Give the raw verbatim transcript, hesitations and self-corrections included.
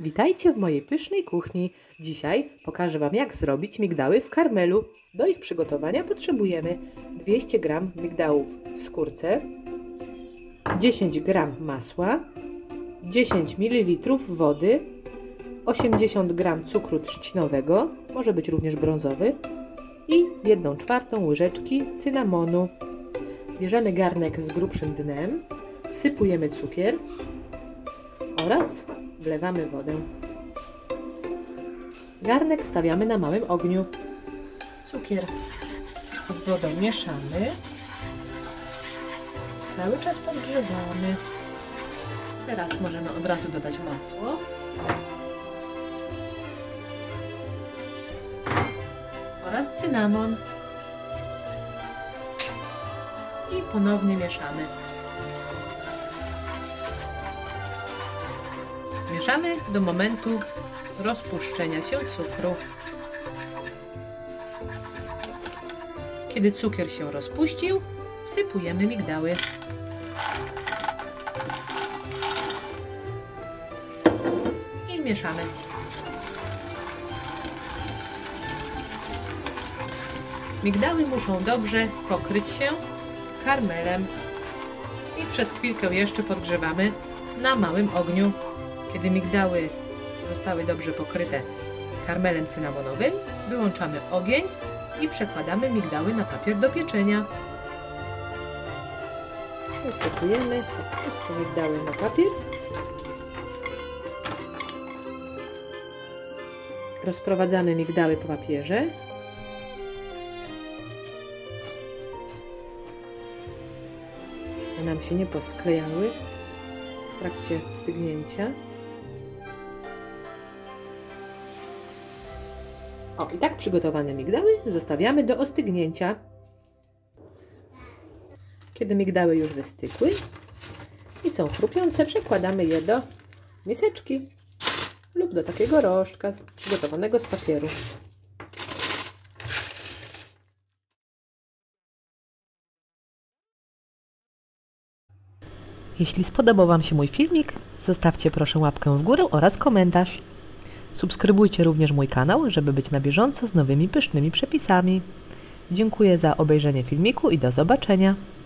Witajcie w mojej pysznej kuchni. Dzisiaj pokażę Wam, jak zrobić migdały w karmelu. Do ich przygotowania potrzebujemy dwieście gram migdałów w skórce, dziesięć gram masła, dziesięć mililitrów wody, osiemdziesiąt gram cukru trzcinowego, może być również brązowy, i jedną czwartą łyżeczki cynamonu. Bierzemy garnek z grubszym dnem, wsypujemy cukier oraz wlewamy wodę. Garnek stawiamy na małym ogniu. Cukier z wodą mieszamy. Cały czas podgrzewamy. Teraz możemy od razu dodać masło. Oraz cynamon. I ponownie mieszamy. Mieszamy do momentu rozpuszczenia się cukru. Kiedy cukier się rozpuścił, wsypujemy migdały. I mieszamy. Migdały muszą dobrze pokryć się karmelem i przez chwilkę jeszcze podgrzewamy na małym ogniu. Kiedy migdały zostały dobrze pokryte karmelem cynamonowym, wyłączamy ogień i przekładamy migdały na papier do pieczenia. Wysypujemy po prostu migdały na papier. Rozprowadzamy migdały po papierze. Nam się nie posklejały w trakcie stygnięcia. O, i tak przygotowane migdały zostawiamy do ostygnięcia. Kiedy migdały już wystygły i są chrupiące, przekładamy je do miseczki lub do takiego rożka przygotowanego z papieru. Jeśli spodobał Wam się mój filmik, zostawcie proszę łapkę w górę oraz komentarz. Subskrybujcie również mój kanał, żeby być na bieżąco z nowymi pysznymi przepisami. Dziękuję za obejrzenie filmiku i do zobaczenia.